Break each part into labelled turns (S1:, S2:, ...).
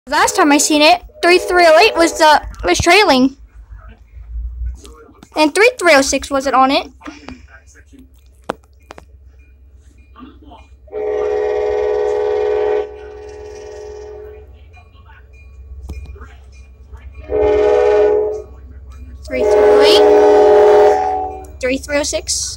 S1: Last time I seen it, 3308 was trailing, and 3306 wasn't on it. Three three 3306.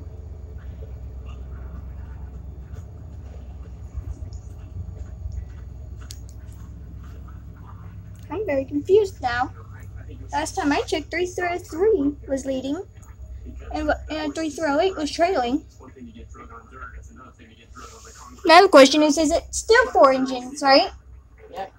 S1: I'm very confused now. Last time I checked, 3303 was leading, and 3308 was trailing. Now the question is it still 4 engines, right?
S2: Yep.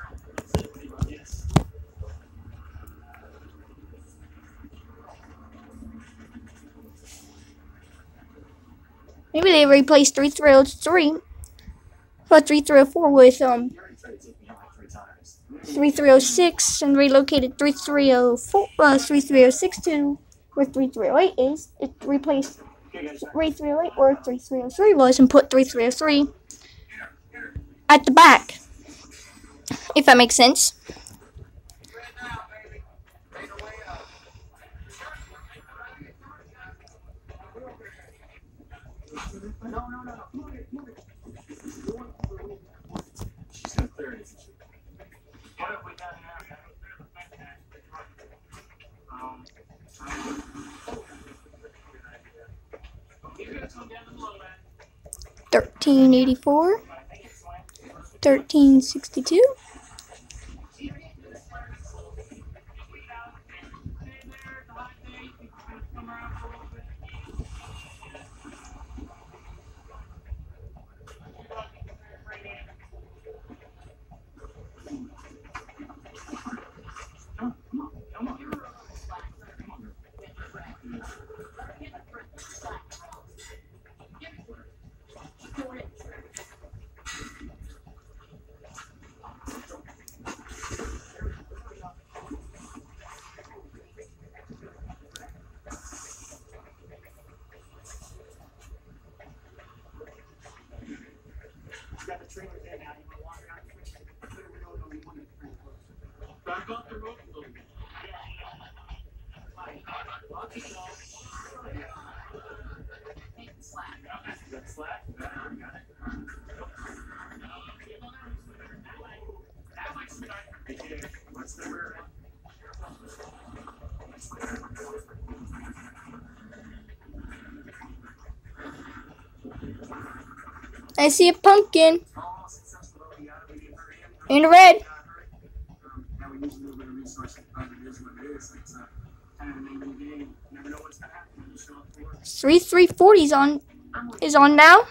S1: Maybe they replaced 3303 or 3304 with 3306 and relocated 3306 to where 3308 is. It replaced 3308 where 3303 was and put 3303 at the back, if that makes sense.
S2: She's gonna clear it.
S1: $13.84, $13.62.
S2: Back off the rope a little bit. That's slack. What's the rear?
S1: I see a pumpkin in red. 3340 is on now,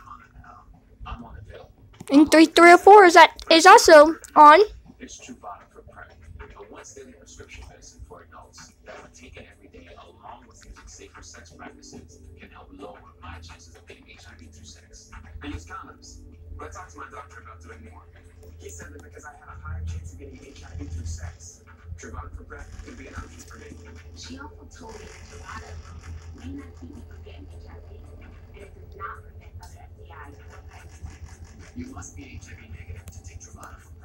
S1: and 3304 is also on.
S3: It's Truvada for PrEP, a once-daily prescription medicine for adults that, when taken every day along with using safer sex practices, can help lower my chances of getting HIV through sex. I use condoms, but I talked to my doctor about doing more. He said that because I had a higher chance of getting HIV through sex, Truvada for PrEP could be an option for me.
S4: She also told me that Truvada may not keep you from getting HIV, and it does not prevent other STIs or pregnancies.
S3: You must be HIV negative to take Truvada for